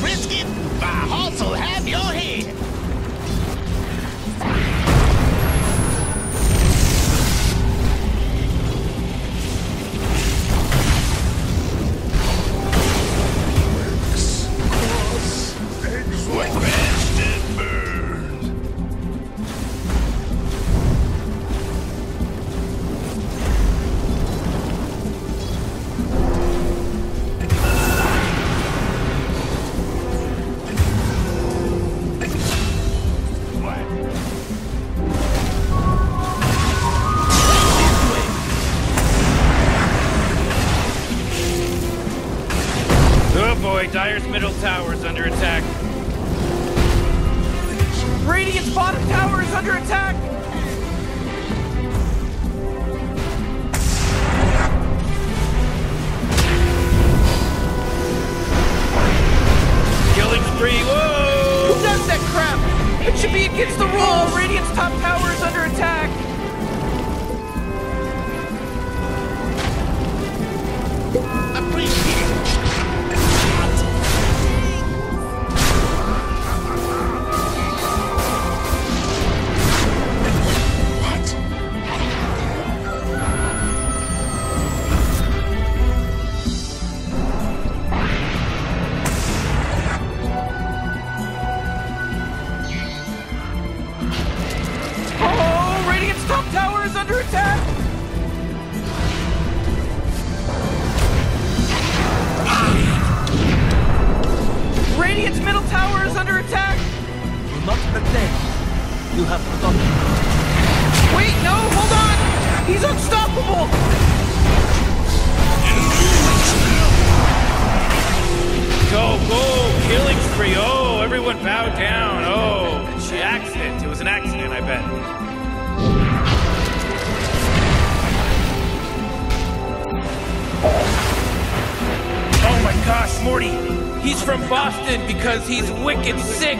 brisket, I also have your head. Crashed and burned. Oh boy, Dire's middle tower is under attack. Radiant's bottom tower is under attack! Killing spree, whoa! Who does that crap? It should be against the rules! Radiant's top tower is under attack! Appreciate it. Oh, Radiant's top tower is under attack! Radiant's middle tower is under attack! Do not pretend. You have forgotten. Wait, no, hold on! He's unstoppable! Go, go! Killing spree, oh! Everyone bow down, oh! The accident, it was an accident, I bet. Oh my gosh, Morty! He's from Boston because he's wicked sick!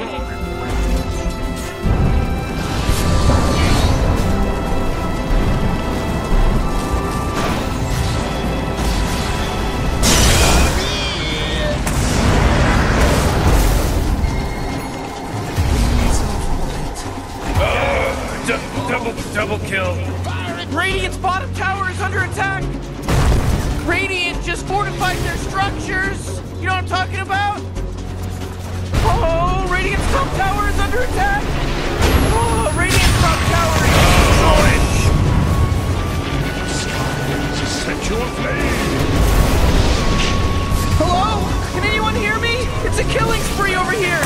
Double kill. Radiant's bottom tower is under attack! Radiant just fortified their structures! You know what I'm talking about? Oh, Radiant's top tower is under attack! Oh, Radiant's top tower is... Set your flame. Hello? Can anyone hear me? It's a killing spree over here!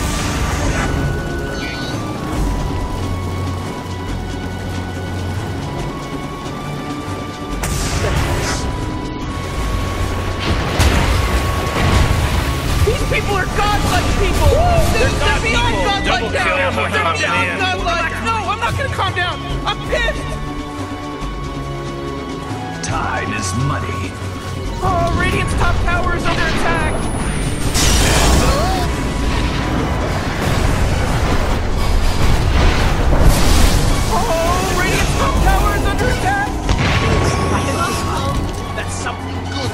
These people are godlike people! They're beyond godlike Double kill. now! Oh, They're beyond man. godlike! No, I'm not gonna calm down! I'm pissed! Time is money. Oh, Radiant's top tower is under attack! Oh, Radiant's top tower is under attack! That's something good.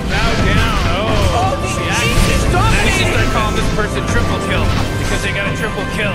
bow down. Oh, she acted. she's I dominating. should start calling this person triple kill because they got a triple kill.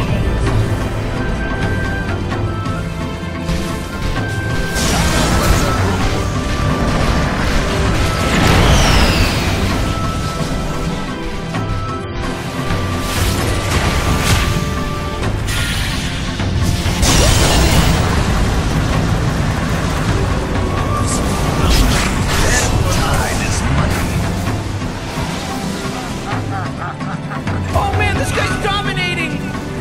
Oh man, this guy's dominating.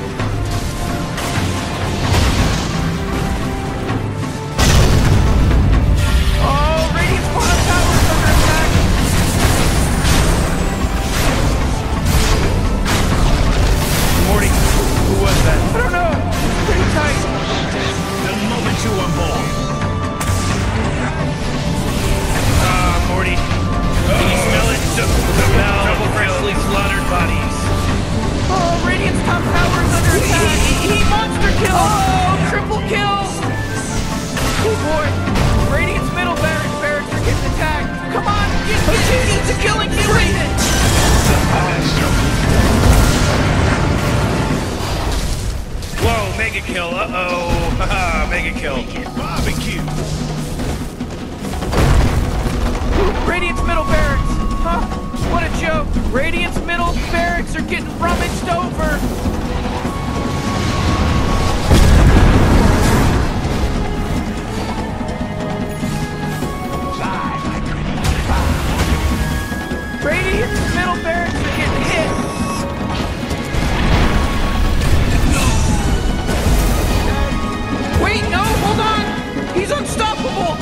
Oh, Radiant's bottom tower is under attack. Morty, who was that? I don't know. Pretty tight. The moment you were born. Morty. Can you smell it? The smell of freshly slaughtered bodies. Oh, Radiant's top tower is under attack. He monster kill. Oh, triple kill. Oh boy. Radiant's middle barracks are getting attacked. Come on, it's a killing spree. Whoa, mega kill. Uh-oh. Haha, mega kill. Barbecue. Radiant's middle barracks. Huh? What a joke. Radiant's middle barracks are getting rummaged over. Radiant's middle barracks are getting hit. Wait, no, hold on. He's unstoppable.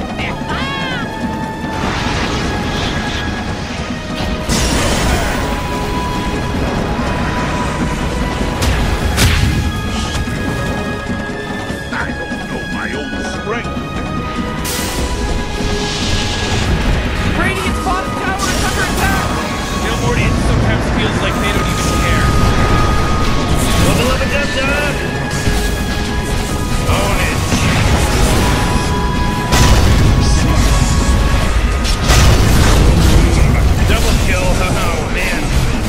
I don't know my own strength. Radiant's bottom tower is under attack. You know, Morty, it sometimes feels like they don't even care. Level up a dub-dub! Own it. Double kill, oh man.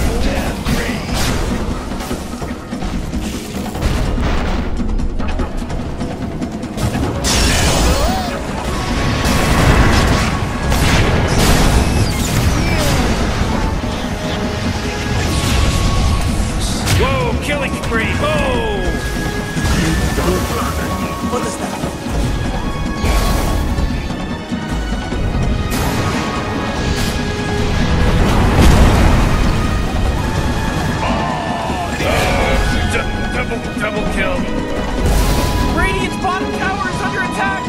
Whoa, killing spree, whoa! What is that? Double kill. Radiant's bottom tower is under attack.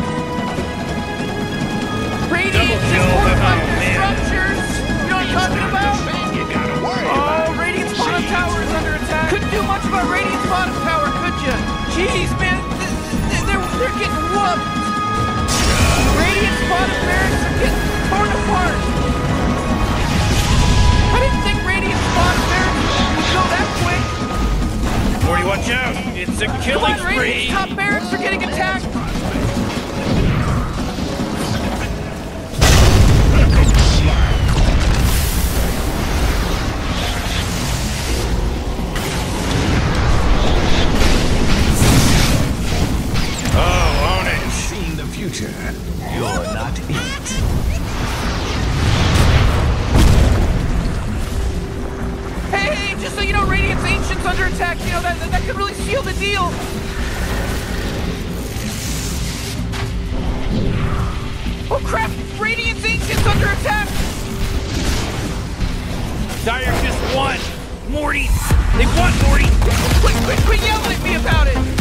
Radiant Double is kill. fortifying Oh, their man. structures. You know what I'm talking about? You gotta worry Oh, Radiant's bottom tower is under attack. Couldn't do much about Radiant's bottom tower, could you? Jeez, man, they're getting whooped. Radiant's bottom barracks are getting torn apart. I didn't think Radiant's bottom barracks would go that quick. Morty, watch out! It's a Come killing on, Radiant's spree! top barracks are getting attacked. Oh, own it! Seeing the future. You're not it. Hey, just so you know, Radiant's Ancient's under attack. You know, that could really seal the deal. Oh crap! Radiant's Ancient's under attack. Dire just won! Morty! They won, Morty! Quit yelling at me about it.